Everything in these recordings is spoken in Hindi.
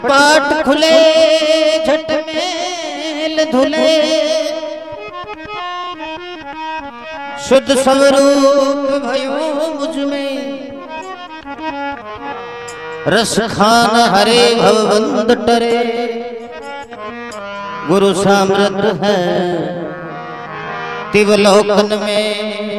कपट खुले झट मेल धुले शुद्ध स्वरूप भयो मुझ में रस खान हरे भवबंद टरे गुरु समृद्ध है तिवलोकन में।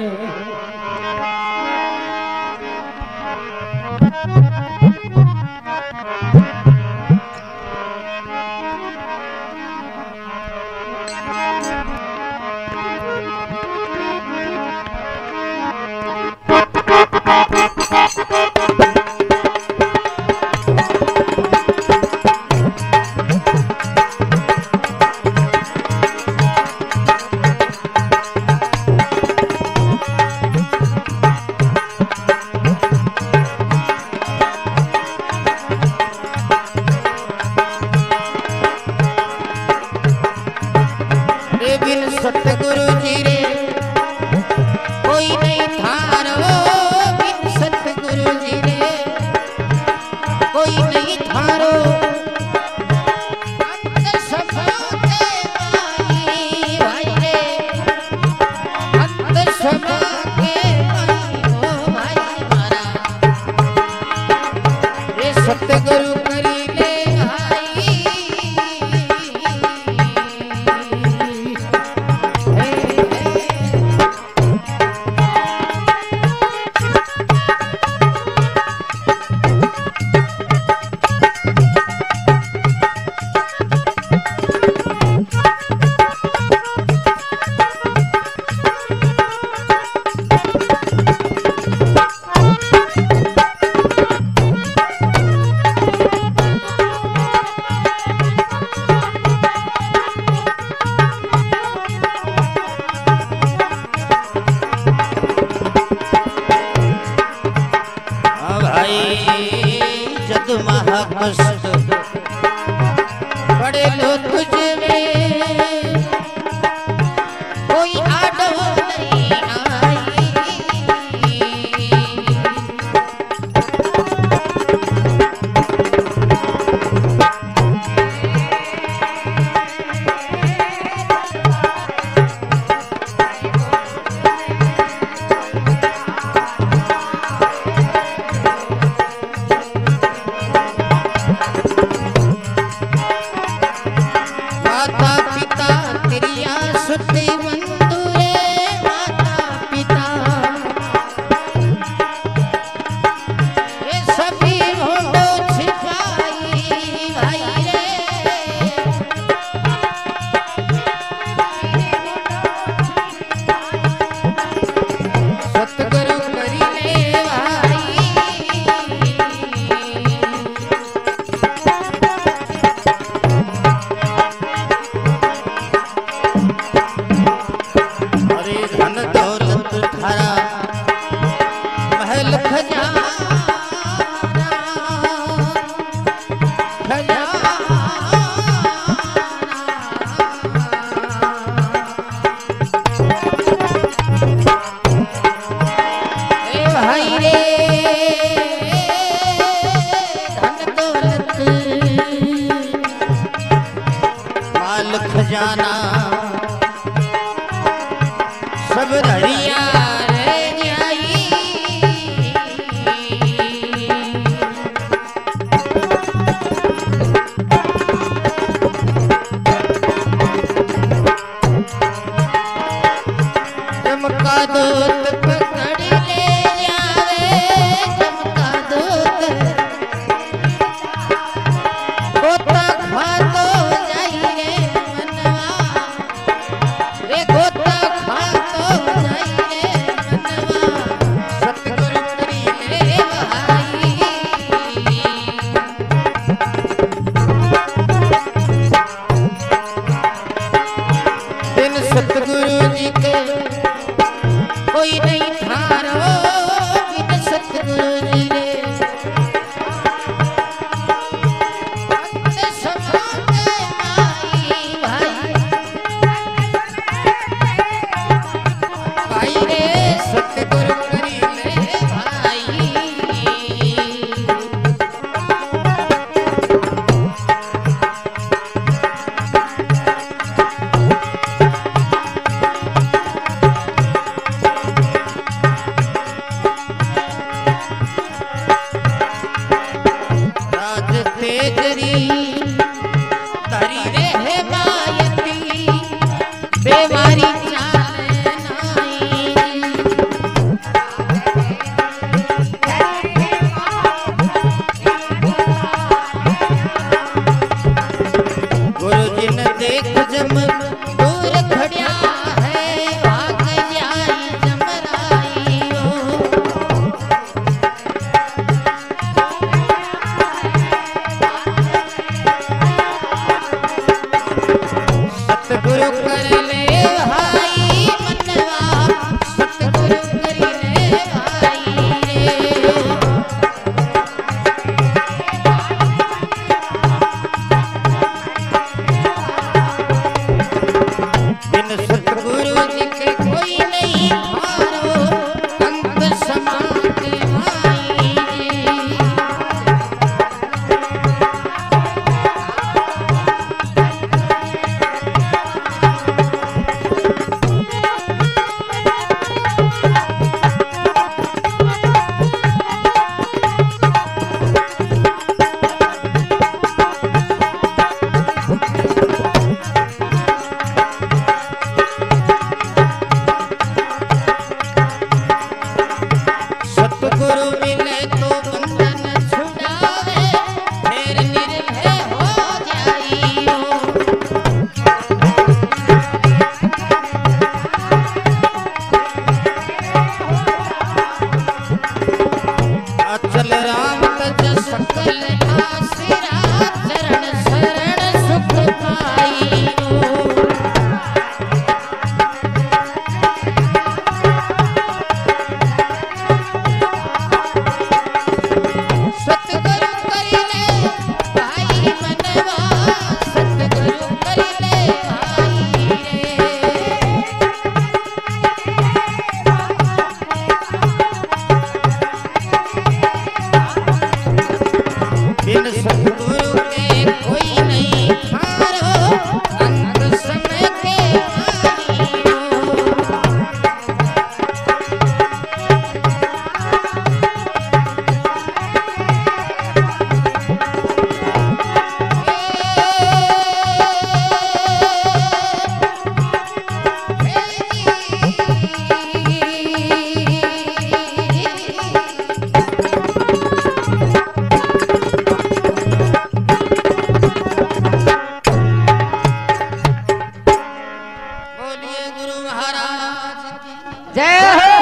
सतगुरु जी रे कोई नहीं थारो बिन सतगुरु जी रे कोई नहीं थारो अंत सभा के माई भाई रे अंत सभा के माई ओ भाई मारा रे सतगुरु करी ले जग महाकष्ट बड़े लो तुझ में कोई आडो नहीं आई खजाना सब धड़िया रे न्यायी चमका दूत पकड़ ले जावे चमका दूत गोता खा तो जाइए मनवा आज तेजरी धरी रे है मायती बेवारी जय हो।